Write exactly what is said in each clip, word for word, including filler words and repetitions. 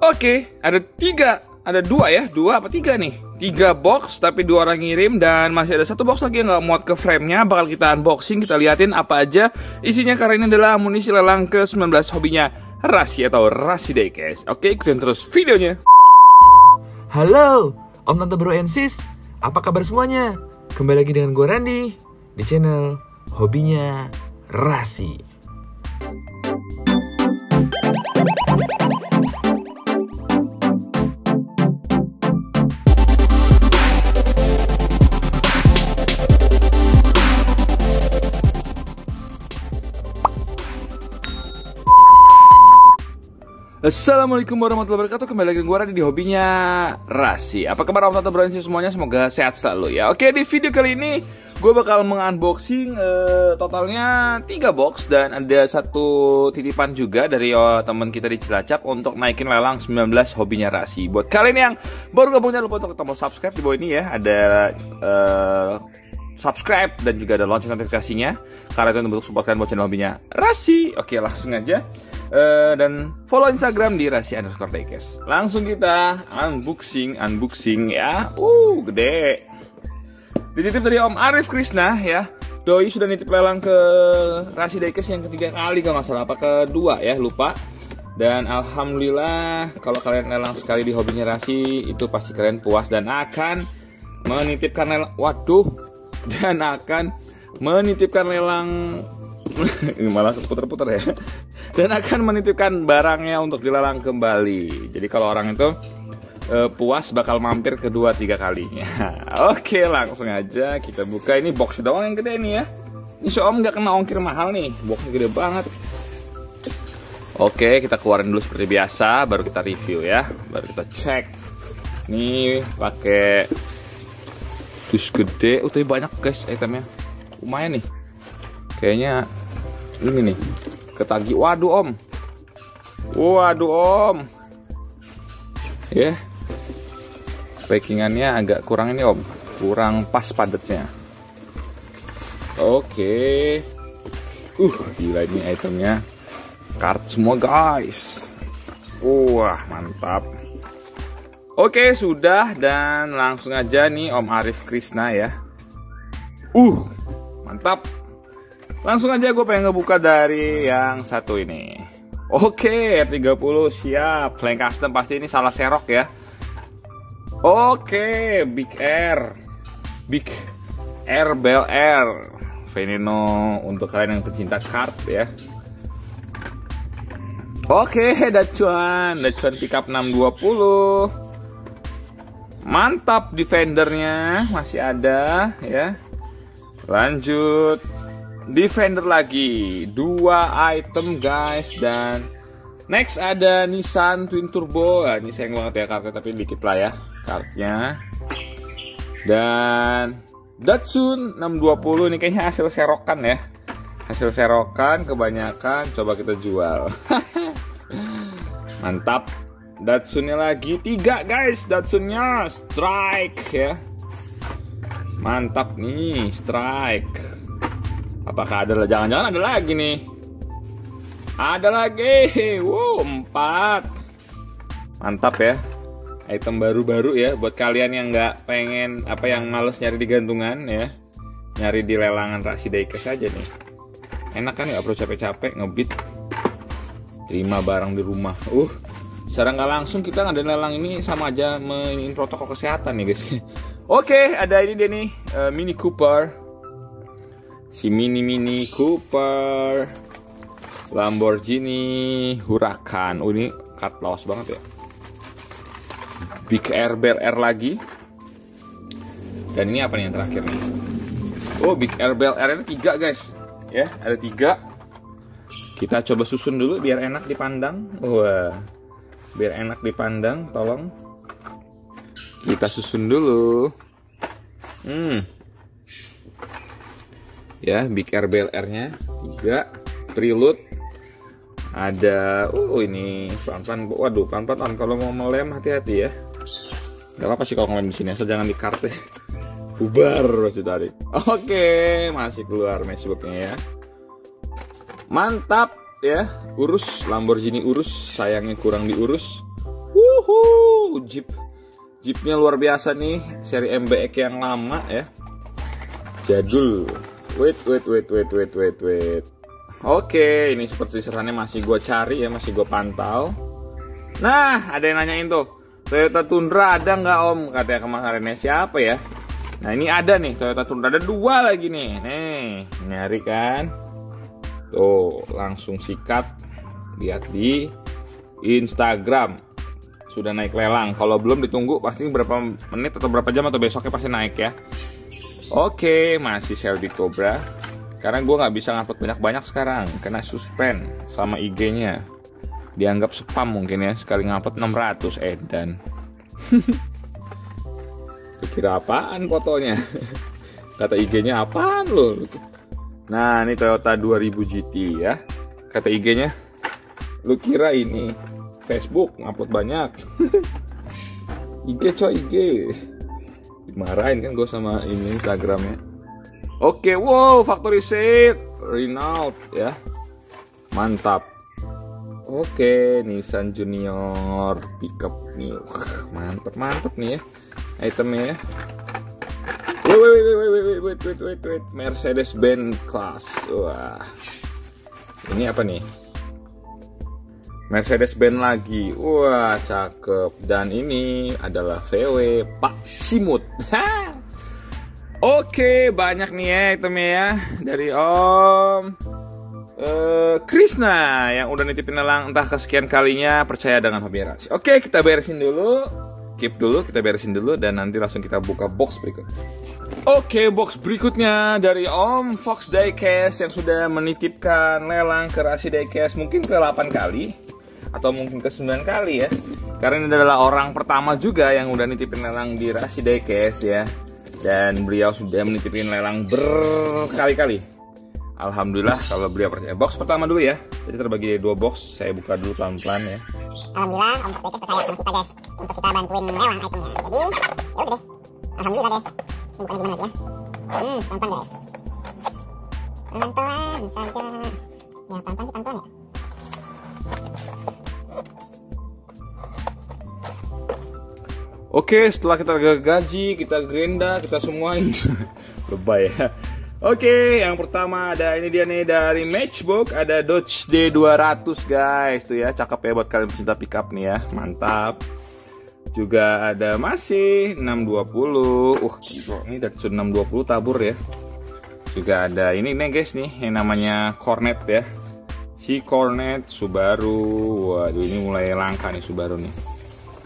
Oke, ada tiga, ada dua ya, dua apa tiga nih? Tiga box, tapi dua orang ngirim dan masih ada satu box lagi yang nggak muat ke frame-nya. Bakal kita unboxing, kita liatin apa aja isinya karena ini adalah amunisi lelang ke sembilan belas hobinya Rasi atau Rasi Diecast. Oke, ikutin terus videonya. Halo, Om Tante Bro and Sis, apa kabar semuanya? Kembali lagi dengan gue Randy di channel Hobinya Rasi. Assalamualaikum warahmatullahi wabarakatuh. Kembali lagi dengan gue Randy di Hobinya Rasi. Apa kabar Om Tante Bro and Sis semuanya? Semoga sehat selalu ya. Oke, di video kali ini gue bakal mengunboxing uh, totalnya tiga box dan ada satu titipan juga dari uh, teman kita di Cilacap untuk naikin lelang sembilan belas Hobinya Rasi. Buat kalian yang baru gabung jangan lupa untuk tombol subscribe di bawah ini ya. Ada uh, subscribe dan juga ada lonceng notifikasinya karena itu untuk support kalian buat channel Hobinya Rasi. Oke, langsung aja. Uh, dan follow Instagram di Rasi underscore Diecast. Langsung kita unboxing, unboxing ya. Uh, gede. Dititip dari Om Arif Krishna ya. Doi sudah nitip lelang ke Rasi Diecast yang ketiga kali kalau nggak salah, apa kedua ya, lupa. Dan alhamdulillah kalau kalian lelang sekali di Hobinya Rasi itu pasti kalian puas dan akan menitipkan lelang. Waduh, dan akan menitipkan lelang. Ini malah putar-putar ya. Dan akan menitipkan barangnya untuk dilelang kembali. Jadi kalau orang itu uh, puas bakal mampir kedua tiga kalinya. Oke, langsung aja kita buka. Ini box doang yang gede nih ya. Ini si Om nggak kena ongkir mahal nih. Boxnya gede banget. Oke, kita keluarin dulu seperti biasa, baru kita review ya. Baru kita cek. Nih pakai dus gede. Oh, tapi banyak guys itemnya. Lumayan nih. Kayaknya ini nih ketagi. Waduh Om, waduh Om, ya yeah. Packingannya agak kurang ini Om, kurang pas padatnya. Oke, okay. uh gila ini itemnya, card semua guys. Wah mantap. Oke okay, sudah, dan langsung aja nih Om Arif Krishna ya. Uh mantap. Langsung aja gue pengen ngebuka dari yang satu ini. Oke, R tiga puluh siap. Flank custom pasti ini salah serok ya. Oke, Big Air. Big Air Bel Air Veneno untuk kalian yang pecinta kart ya. Oke, Dachuan. Dachuan pickup enam dua puluh. Mantap, Defendernya masih ada ya. Lanjut. Defender lagi, dua item guys. Dan next ada Nissan Twin Turbo. Nah, ini sayang banget ya kartnya, tapi dikit lah ya kartnya. Dan Datsun enam dua puluh, ini kayaknya hasil serokan ya. Hasil serokan kebanyakan, coba kita jual. Mantap. Datsunnya lagi tiga guys, Datsunnya strike ya. Mantap nih, strike. Apakah ada, jangan-jangan ada lagi nih. Ada lagi. Wow, empat. Mantap ya. Item baru-baru ya buat kalian yang nggak pengen, apa yang males nyari di gantungan ya. Nyari di lelangan Rasi Diecast aja nih. Enak kan, nggak perlu capek-capek ngebit. Terima barang di rumah. Uh, secara nggak langsung kita ngadain lelang ini sama aja mainin protokol kesehatan nih guys. Oke, ada ini dia nih, uh, Mini Cooper. Si Mini Mini Cooper Lamborghini Huracan. Oh ini card lawas banget ya. Big Air Bel Air lagi. Dan ini apa nih yang terakhir nih? Oh, Big Air Bel Air ini tiga guys. Ya, ada tiga. Kita coba susun dulu biar enak dipandang. Wah, biar enak dipandang, tolong. Kita susun dulu. Hmm. Ya, Big Air Bel Air-nya tiga. Prelude ada, oh ini pelan-pelan, waduh pelan-pelan kalau mau melem hati-hati ya. Gak apa-apa sih kalau ngelem di sini, asal jangan di kart ya. Bubar masih tadi. Oke, masih keluar matchbooknya ya. Mantap ya, urus Lamborghini urus, sayangnya kurang diurus. Wuhu, Jeep. Jeepnya luar biasa nih, seri M B X yang lama ya. Jadul. Wait, wait, wait, wait, wait, wait, wait. Oke, ini seperti serannya masih gue cari ya, masih gue pantau. Nah, ada yang nanyain tuh, Toyota Tundra ada nggak om? Katanya kemarinnya siapa ya? Nah ini ada nih, Toyota Tundra ada dua lagi nih. Nih, nyari kan? Tuh, langsung sikat. Lihat di Instagram. Sudah naik lelang. Kalau belum ditunggu pasti berapa menit atau berapa jam atau besoknya pasti naik ya. Oke, masih Shelby Cobra. Karena gue nggak bisa ngupload banyak-banyak sekarang, kena suspend sama I G-nya. Dianggap spam mungkin ya, sekali ngupload enam ratus edan. Kira apaan fotonya? Kata I G-nya apaan lo? Nah, ini Toyota dua ribu G T ya. Kata I G-nya, lu kira ini Facebook ngupload banyak? I G coy, I G. Dimarahin kan gue sama ini Instagramnya. Oke, wow, factory set Renault ya. Mantap. Oke, Nissan Junior pickup nih. Mantap, mantap nih ya itemnya ya. Wait, wait, wait, wait, wait, wait, wait, wait, wait. Mercedes-Benz Class. Wah. Ini apa nih? Mercedes-Benz lagi. Wah, cakep. Dan ini adalah V W Pak Simut. Oke, banyak nih ya itemnya ya. Dari Om uh, Krisna yang udah nitipin lelang entah kesekian kalinya, percaya dengan hobi Rasi. Oke, kita beresin dulu. Keep dulu, kita beresin dulu dan nanti langsung kita buka box berikut. Oke, box berikutnya dari Om Fox Diecast yang sudah menitipkan lelang ke Rasi Diecast mungkin ke delapan kali atau mungkin ke sembilan kali ya. Karena ini adalah orang pertama juga yang udah nitipin lelang di Rasi Diecast ya. Dan beliau sudah menitipin lelang berkali-kali. Alhamdulillah kalau beliau percaya. Box pertama dulu ya. Jadi terbagi dari dua box. Saya buka dulu pelan-pelan ya. Alhamdulillah Om Fox percaya sama kita guys, untuk kita bantuin lelang itemnya. Jadi ya udah deh. Alhamdulillah deh. Ini bukannya gimana ya? Hmm, pelan-pelan guys. Pelan-pelan saja. Ya pelan-pelan sih pelan-pelan ya. Oke, setelah kita gaji, kita gerinda, kita semuain. Lebay ya. Oke, yang pertama ada ini dia nih dari Matchbook, ada Dodge D dua ratus guys. Tuh ya, cakep ya buat kalian pecinta pickup nih ya. Mantap. Juga ada masih enam dua puluh. Uh, ini dari enam dua puluh tabur ya. Juga ada ini nih guys nih yang namanya Cornet ya. Si Cornet Subaru. Waduh, ini mulai langka nih Subaru nih.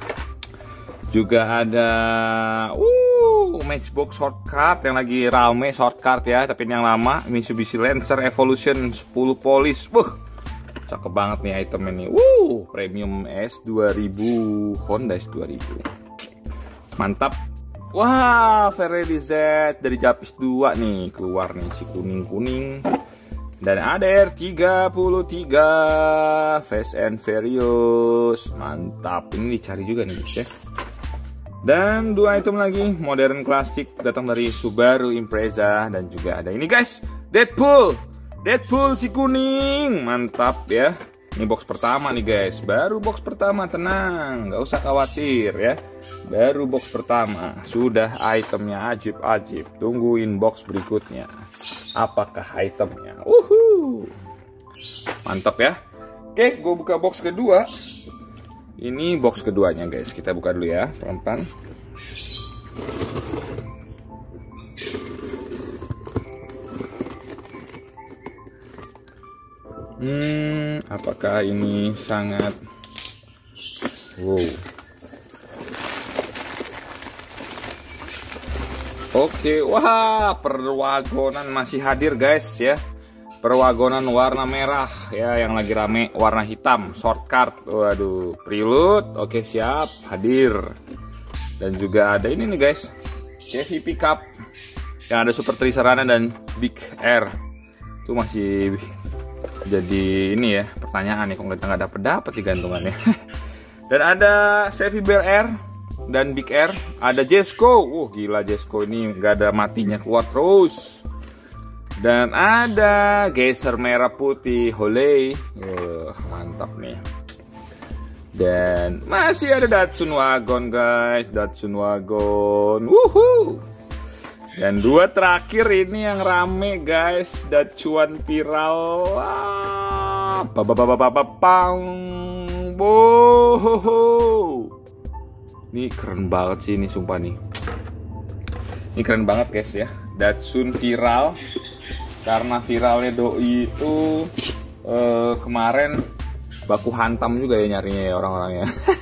Juga ada uh, Matchbook shortcut yang lagi rame shortcut ya, tapi ini yang lama Mitsubishi Lancer Evolution sepuluh Polish. Wuh, cakep banget nih item ini. Wuh, premium S dua ribu, Honda S dua ribu. Mantap. Wah, Ferrari Z dari Japis dua nih keluar nih si kuning-kuning. Dan ada R tiga puluh tiga Fast and Furious. Mantap. Ini dicari juga nih guys ya. Dan dua item lagi modern klasik datang dari Subaru Impreza. Dan juga ada ini guys, Deadpool Deadpool si kuning. Mantap ya. Ini box pertama nih guys. Baru box pertama, tenang, nggak usah khawatir ya. Baru box pertama sudah itemnya ajib-ajib. Tungguin box berikutnya. Apakah itemnya? Uhu. Mantap ya. Oke, gue buka box kedua. Ini box keduanya guys, kita buka dulu ya, pelan-pelan. Hmm, apakah ini sangat wow. Oke, wah, perwagonan masih hadir guys ya. Perwagonan warna merah ya, yang lagi rame warna hitam, shortcut. Waduh, prelude. Oke, siap, hadir. Dan juga ada ini nih guys, Chevy pickup yang ada Super Tricerana dan Big Air. Itu masih jadi ini ya, pertanyaan nih, kok kita nggak dapet dapet di gantungannya. Dan ada Chevy Bel Air dan Big Air. Ada Jesco. Uh, gila Jesco ini nggak ada matinya, kuat terus. Dan ada Geyser merah putih Holley. Uh, mantap nih. Dan masih ada Datsun Wagon guys, Datsun Wagon, wuhu. Dan dua terakhir ini yang rame guys, Dacuan viral. Wah, babababababang, bohoho. Ini keren banget sih ini sumpah nih. Ini keren banget guys ya, Datsun viral. Karena viralnya doi itu eh, kemarin baku hantam juga ya nyarinya ya orang-orangnya.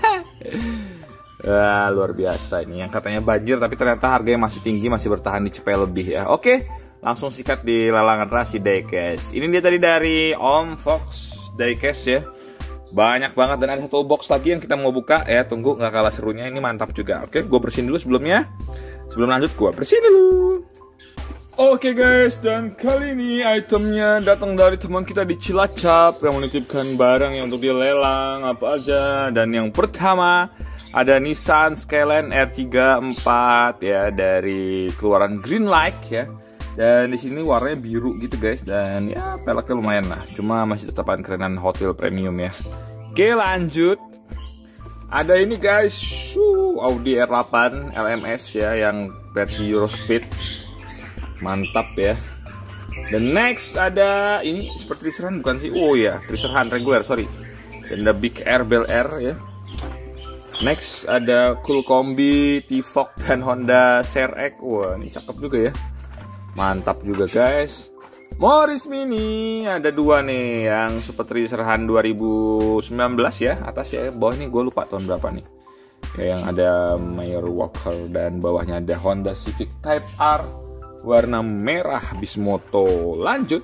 Wah, luar biasa ini yang katanya banjir tapi ternyata harganya masih tinggi, masih bertahan di cepet lebih ya. Oke, langsung sikat di lelangan Rasi Diecast. Ini dia tadi dari Om Fox Diecast ya. Banyak banget dan ada satu box lagi yang kita mau buka ya. Tunggu, nggak kalah serunya, ini mantap juga. Oke, gue bersihin dulu sebelumnya. Sebelum lanjut gue bersihin dulu. Oke guys, dan kali ini itemnya datang dari teman kita di Cilacap yang menitipkan barang yang untuk dilelang apa aja. Dan yang pertama ada Nissan Skyline R tiga puluh empat ya dari keluaran Greenlight ya. Dan di sini warnanya biru gitu guys, dan ya peleknya lumayan lah. Cuma masih tetapan kerenan Hot Wheels Premium ya. Oke, lanjut. Ada ini guys, Audi R delapan L M S ya yang versi Eurospeed. Mantap ya. Dan next ada ini seperti Tracerhan bukan sih? Oh ya, Tracerhan reguler, sorry. Dan ada Big Air Bel Air ya. Next ada Cool Kombi, T-Fox dan Honda C R X. Wah, ini cakep juga ya. Mantap juga guys. Morris Mini ada dua nih, yang Super Tracerhan dua ribu sembilan belas ya, atas ya. Bawah ini gue lupa tahun berapa nih. Ya, yang ada Mayer Walker dan bawahnya ada Honda Civic Type R warna merah Bismoto. Lanjut,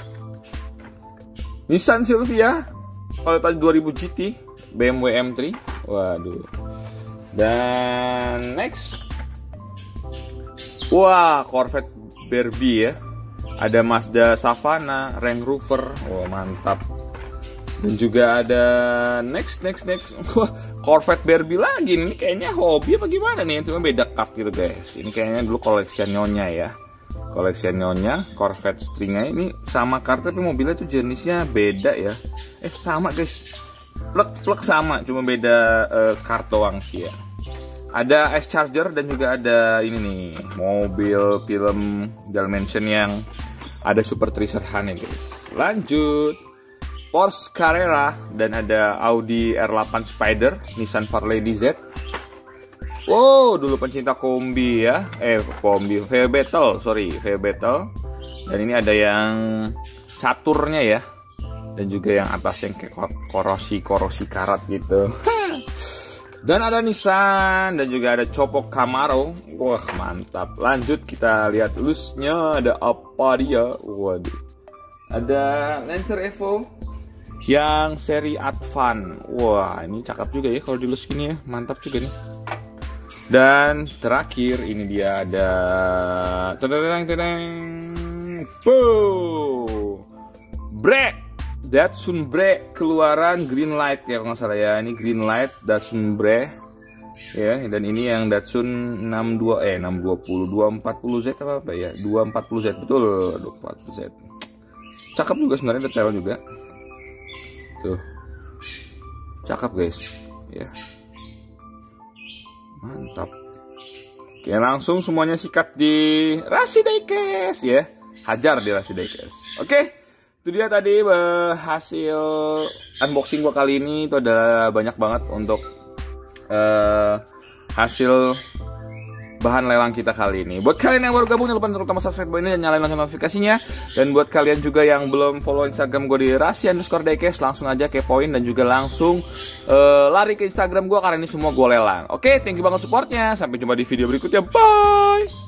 Nissan Silvia kualitas dua ribu G T B M W M tiga. Waduh. Dan next, wah, Corvette Barbie ya. Ada Mazda Savana, Range Rover. Wah, mantap. Dan juga ada next next next. Wah, Corvette Barbie lagi. Ini kayaknya hobi apa gimana nih? Cuma beda cup gitu guys. Ini kayaknya dulu koleksian nyonya ya. Koleksian nyonya, Corvette stringnya ini sama kartu tapi mobilnya tuh jenisnya beda ya. Eh sama guys, plek-plek sama, cuma beda uh, kart doang sih ya. Ada S Charger dan juga ada ini nih, mobil film Dalmatian yang ada Super Tracerhan ya guys. Lanjut, Porsche Carrera dan ada Audi R delapan Spider, Nissan Fairlady Z. Wow, dulu pencinta kombi ya, eh kombi, V Battle, sorry, V Battle. Dan ini ada yang caturnya ya, dan juga yang atas yang kayak korosi-korosi karat gitu. Dan ada Nissan dan juga ada Copok Camaro. Wah, mantap. Lanjut kita lihat loose-nya ada apa dia. Waduh. Ada Lancer Evo yang seri Advan. Wah, ini cakep juga ya kalau di loose gini ya, mantap juga nih. Dan terakhir ini dia ada tadadang tadang Boom Bre Datsun Bre keluaran Greenlight ya kalau nggak salah ya. Ini Greenlight Datsun Bre ya, dan ini yang Datsun enam dua eh enam dua nol dua empat nol Z apa apa ya, dua empat nol Z betul, dua empat nol Z. Cakep juga sebenarnya, detail juga. Tuh. Cakep guys ya. Mantap. Oke, langsung semuanya sikat di Rasi Diecast ya. Hajar di Rasi Diecast. Oke, itu dia tadi hasil unboxing gua kali ini. Itu ada banyak banget untuk uh, hasil bahan lelang kita kali ini. Buat kalian yang baru gabung, jangan lupa terutama subscribe ini dan nyalain lonceng notifikasinya. Dan buat kalian juga yang belum follow Instagram gue di Rasi underscore Diecast, langsung aja kepoin dan juga langsung uh, lari ke Instagram gue karena ini semua gue lelang. Oke, thank you banget supportnya. Sampai jumpa di video berikutnya. Bye.